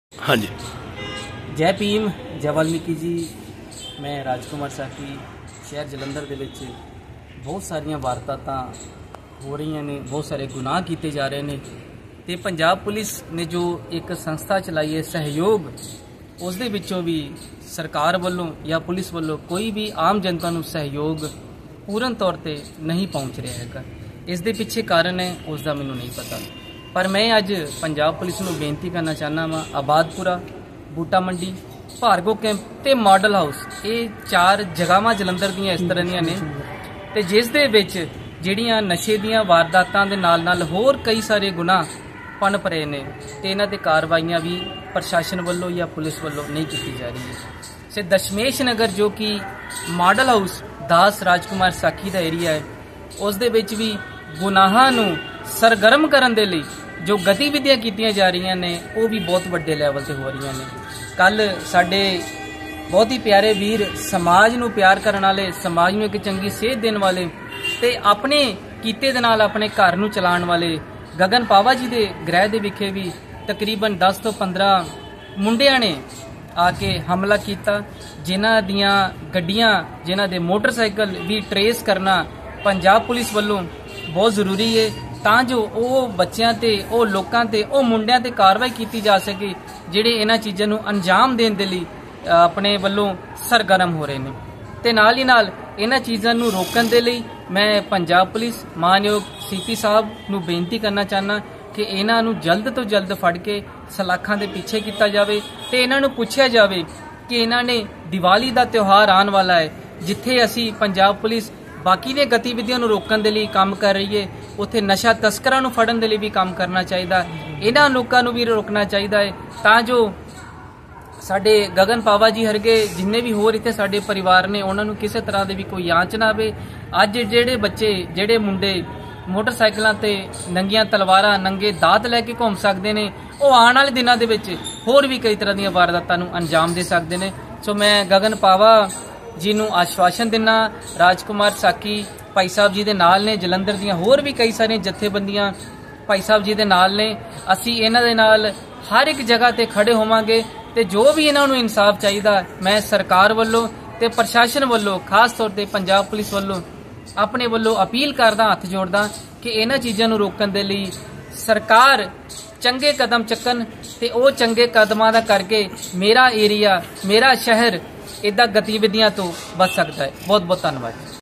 हाँ जी। जय भीम, जय वाल्मीकि जी। मैं राजकुमार साकी शहर जलंधर ਦੇ ਵਿੱਚ ਬਹੁਤ ਸਾਰੀਆਂ ਵਾਰਦਾਤਾਂ ਹੋ ਰਹੀਆਂ ਨੇ, ਬਹੁਤ ਸਾਰੇ ਗੁਨਾਹ ਕੀਤੇ ਜਾ ਰਹੇ ਨੇ ਤੇ ਪੰਜਾਬ ਪੁਲਿਸ ਨੇ ਜੋ ਇੱਕ ਸੰਸਥਾ ਚਲਾਈ ਹੈ ਸਹਿਯੋਗ, ਉਸ ਦੇ ਵਿੱਚੋਂ ਵੀ ਸਰਕਾਰ ਵੱਲੋਂ ਜਾਂ ਪੁਲਿਸ ਵੱਲੋਂ ਕੋਈ ਵੀ ਆਮ ਜਨਤਾ ਨੂੰ ਸਹਿਯੋਗ ਪੂਰਨ ਤੌਰ ਤੇ ਨਹੀਂ ਪਹੁੰਚ ਰਿਹਾ ਹੈਗਾ। ਇਸ ਦੇ ਪਿੱਛੇ ਕਾਰਨ ਹੈ ਉਸ ਦਾ ਮੈਨੂੰ ਨਹੀਂ ਪਤਾ, पर मैं अज पंजाब पुलिस नूं बेनती करना चाहना वा आबादपुरा, बूटा मंडी, भार्गो कैंप ते मॉडल हाउस, ये 4 जगहां जलंधर दीयां इस तरह दीयां ने ते जिस दे विच जिहड़ियां नशे दीयां वारदातां दे नाल होर कई सारे गुनाह पनप रहे ने ते इन्हां ते कार्रवाइयां भी प्रशासन वल्लों या पुलिस वल्लों नहीं की जा रही है। से दशमेश नगर जो कि मॉडल हाउस दास राजकुमार साकी दा एरिया है, उस दे विच भी गुनाहां नूं सरगर्म करन दे लई जो गतिविधियां कीतियां जा रही ने वो भी बहुत वड्डे लैवल ते हो रही ने। कल साडे बहुत ही प्यारे वीर समाज नूं प्यार करन वाले, समाज नूं एक चंगी सेहत देने वाले ते अपने कीते दे नाल अपने घर नूं चलाउण वाले गगन पावा जी दे गृह दे विखे भी तकरीबन 10 तो 15 मुंडियां ने आके हमला किया, जिन्हां दियां गड्डियां जिन्हां दे मोटरसाइकिल भी ट्रेस करना पंजाब पुलिस वल्लों बहुत जरूरी है ਤਾਂ ਜੋ ਉਹ ਬੱਚਿਆਂ ਤੇ ਉਹ ਲੋਕਾਂ ਤੇ ਉਹ ਮੁੰਡਿਆਂ ਤੇ ਕਾਰਵਾਈ ਕੀਤੀ ਜਾ ਸਕੇ ਜਿਹੜੇ ਇਹਨਾਂ ਚੀਜ਼ਾਂ ਨੂੰ ਅੰਜਾਮ ਦੇਣ ਦੇ ਲਈ ਆਪਣੇ ਵੱਲੋਂ ਸਰਗਰਮ ਹੋ ਰਹੇ ਨੇ। ਤੇ ਨਾਲ ਹੀ ਨਾਲ ਇਹਨਾਂ ਚੀਜ਼ਾਂ ਨੂੰ ਰੋਕਣ ਦੇ ਲਈ ਮੈਂ ਪੰਜਾਬ ਪੁਲਿਸ ਮਾਨਯੋਗ ਸੀਪੀ ਸਾਹਿਬ ਨੂੰ ਬੇਨਤੀ ਕਰਨਾ ਚਾਹਨਾ ਕਿ ਇਹਨਾਂ ਨੂੰ ਜਲਦ ਤੋਂ ਜਲਦ ਫੜ ਕੇ ਸਲਾਖਾਂ ਦੇ ਪਿੱਛੇ ਕੀਤਾ ਜਾਵੇ ਤੇ ਇਹਨਾਂ ਨੂੰ ਪੁੱਛਿਆ ਜਾਵੇ ਕਿ ਇਹਨਾਂ ਨੇ ਦੀਵਾਲੀ ਦਾ ਤਿਉਹਾਰ ਆਉਣ ਵਾਲਾ ਹੈ, ਜਿੱਥੇ ਅਸੀਂ ਪੰਜਾਬ ਪੁਲਿਸ बाकी दी गतिविधियों को रोकने के लिए काम कर रही है, उत्थे नशा तस्करां नूं फड़न दे लई भी काम करना चाहिए, इन्हां लोकां नूं भी रोकना चाहिए तां जो साडे गगन पावा जी हरगे जिन्ने भी होर इत्थे साडे परिवार ने उन्हां नूं किसी तरह दे भी कोई आंच ना आवे। अज जिहड़े बच्चे जिहड़े मुंडे मोटरसाइकिलों ते नंगियां तलवारां नंगे दात लैके घूम सकते हैं, वो आने वाले दिनों दे विच होर भी कई तरह दी वारदातां नूं अंजाम दे सकते हैं। सो मैं गगन पावा जी नूं आश्वासन दिना, राजकुमार साकी भाई साहब जी दे नाल ने, जलंधर दियां होर भी कई सारी जथेबंदियां भाई साहब जी दे नाल ने, असी इन्हां दे नाल हर एक जगह ते खड़े होवांगे ते जो भी इन्हां नूं इंसाफ चाहिदा मैं सरकार वल्लों ते प्रशासन वल्लों खास तौर ते पंजाब पुलिस वल्लों अपने वल्लों अपील करदा, हत्थ जोड़दा कि इन्हां चीज़ां नूं रोकण दे लई सरकार चंगे कदम चुकन ते ओ चंगे कदमां दा करके मेरा एरिया मेरा शहर इदा गतिविधियां तो बच सकता है। बहुत बहुत धन्यवाद।